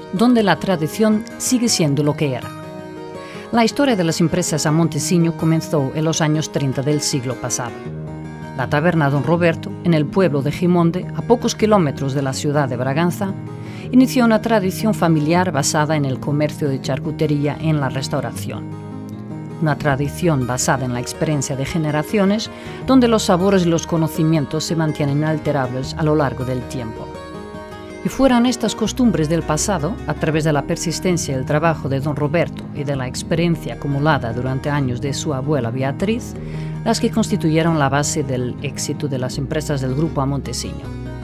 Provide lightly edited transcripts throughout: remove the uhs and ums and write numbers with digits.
donde la tradición sigue siendo lo que era. La historia de las empresas a Montesiño comenzó en los años 30 del siglo pasado. La taberna Don Roberto, en el pueblo de Gimonde, a pocos kilómetros de la ciudad de Braganza, inició una tradición familiar basada en el comercio de charcutería en la restauración. Una tradición basada en la experiencia de generaciones, donde los sabores y los conocimientos se mantienen inalterables a lo largo del tiempo. Y fueron estas costumbres del pasado, a través de la persistencia y el trabajo de Don Roberto y de la experiencia acumulada durante años de su abuela Beatriz, las que constituyeron la base del éxito de las empresas del Grupo Montesiño.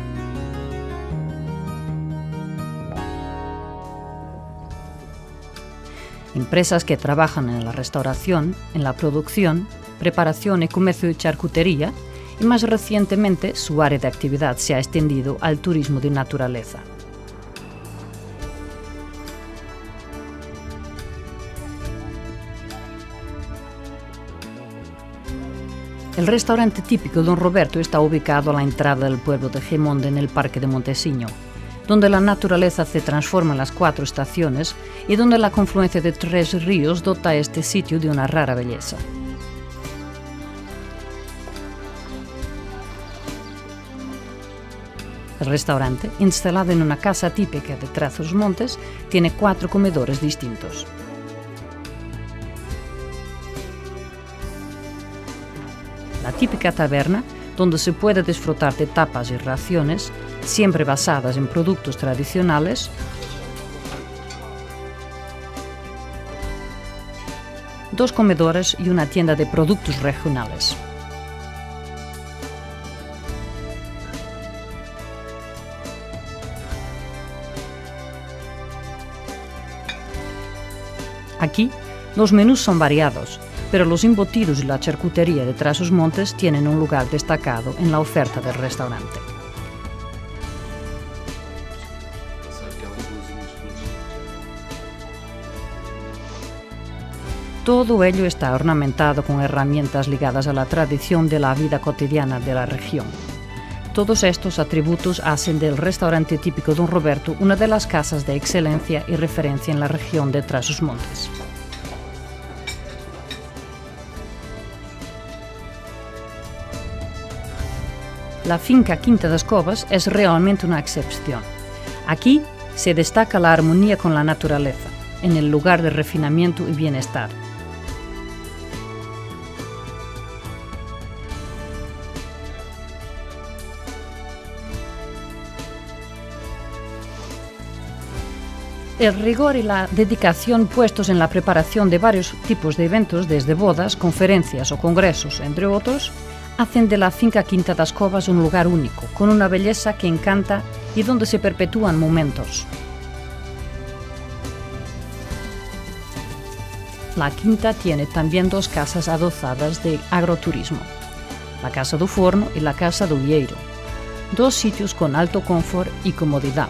Empresas que trabajan en la restauración, en la producción, preparación y comercio de charcutería, y más recientemente su área de actividad se ha extendido al turismo de naturaleza. El restaurante típico Don Roberto está ubicado a la entrada del pueblo de Gimonde en el Parque de Montesiño, donde la naturaleza se transforma en las 4 estaciones y donde la confluencia de 3 ríos dota a este sitio de una rara belleza. El restaurante, instalado en una casa típica de Trás-os-Montes, tiene 4 comedores distintos. La típica taberna, donde se puede disfrutar de tapas y raciones, siempre basadas en productos tradicionales, dos comedores y una tienda de productos regionales. Aquí, los menús son variados, pero los embutidos y la charcutería de Trás-os-Montes tienen un lugar destacado en la oferta del restaurante. Todo ello está ornamentado con herramientas ligadas a la tradición de la vida cotidiana de la región. Todos estos atributos hacen del restaurante típico Don Roberto una de las casas de excelencia y referencia en la región de Trás-os-Montes. La finca Quinta das Covas es realmente una excepción. Aquí se destaca la armonía con la naturaleza, en el lugar de refinamiento y bienestar. El rigor y la dedicación puestos en la preparación de varios tipos de eventos, desde bodas, conferencias o congresos, entre otros, hacen de la finca Quinta das Covas un lugar único, con una belleza que encanta y donde se perpetúan momentos. La quinta tiene también 2 casas adosadas de agroturismo, la Casa do Forno y la Casa do Vieiro, 2 sitios con alto confort y comodidad.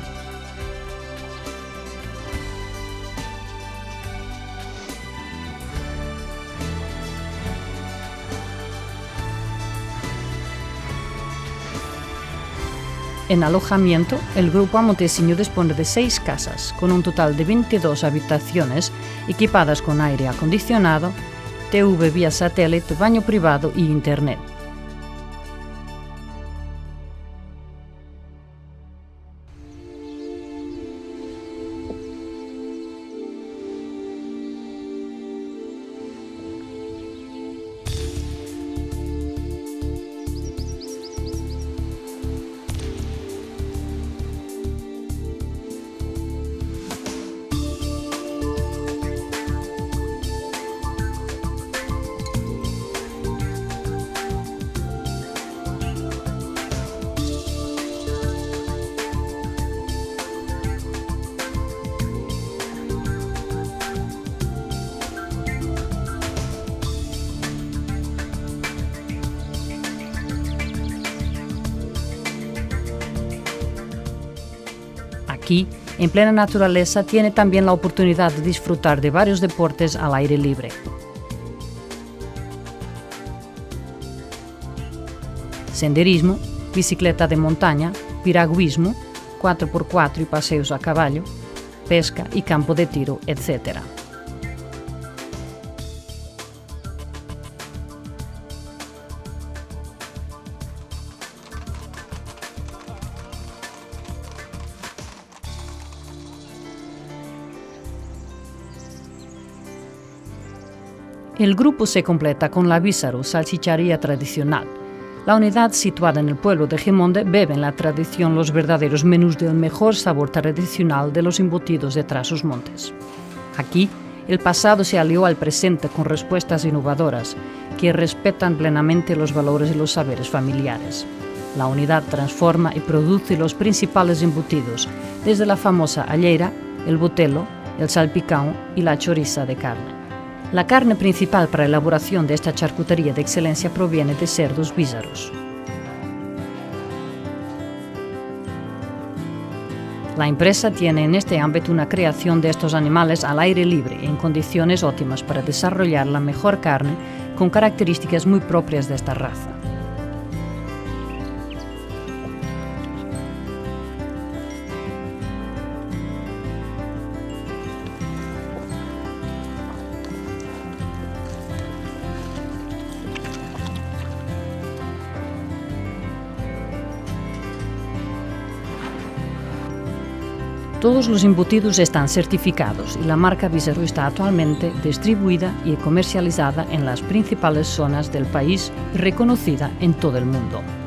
En alojamiento, el Grupo Montesiño dispone de 6 casas, con un total de 22 habitaciones equipadas con aire acondicionado, TV vía satélite, baño privado y internet. Aquí, en plena naturaleza, tiene también la oportunidad de disfrutar de varios deportes al aire libre. Senderismo, bicicleta de montaña, piragüismo, 4x4 y paseos a caballo, pesca y campo de tiro, etc. El grupo se completa con la Vísaro, salchicharía tradicional. La unidad, situada en el pueblo de Gimonde, bebe en la tradición los verdaderos menús del mejor sabor tradicional de los embutidos de Trás-os-Montes. Aquí, el pasado se alió al presente con respuestas innovadoras que respetan plenamente los valores y los saberes familiares. La unidad transforma y produce los principales embutidos, desde la famosa alleira, el botelo, el salpicón y la choriza de carne. La carne principal para la elaboración de esta charcutería de excelencia proviene de cerdos vísaros. La empresa tiene en este ámbito una creación de estos animales al aire libre, en condiciones óptimas para desarrollar la mejor carne con características muy propias de esta raza. Todos los embutidos están certificados y la marca Vísaro está actualmente distribuida y comercializada en las principales zonas del país y reconocida en todo el mundo.